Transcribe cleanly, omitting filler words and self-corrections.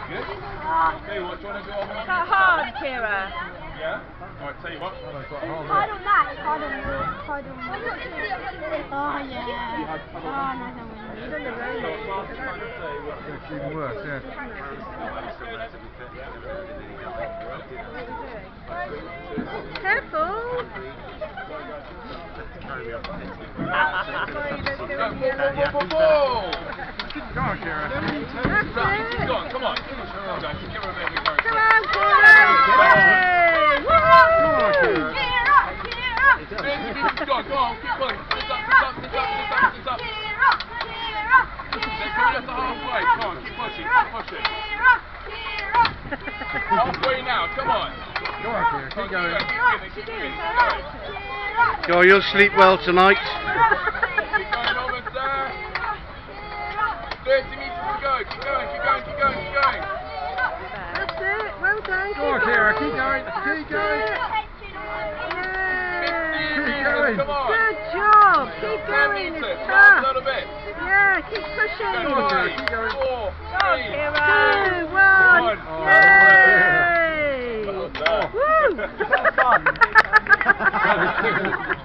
Good? Tell you what, do you want to go on? Is that hard, Kira? Yeah? Alright, tell you what. It's hard on that. It's hard on Oh, yeah. Oh, no, no. It's even worse, yeah. Careful! Go on, Kira. Keep going, come on. Give her a bit of encouragement. Come on, Kira! Go on, Kira. Go on, keep going. Sit up. They're coming up to halfway. Come on, keep pushing. Halfway now, come on. Go on, Kira. Keep going. Keep going. Go, you'll sleep well tonight. Keep going, almost there. 30 metres to go. Keep going. That's it. Well done, Go on, Kira. Keep going. Keep going. Yay! Come on. Good job. Keep 10 going. metres. It's Last tough. little bit. Yeah, keep pushing. Go on, Kira. Keep going. 4, 3, Kira. 2, 1. Oh, Yay! well done. Woo! Fun.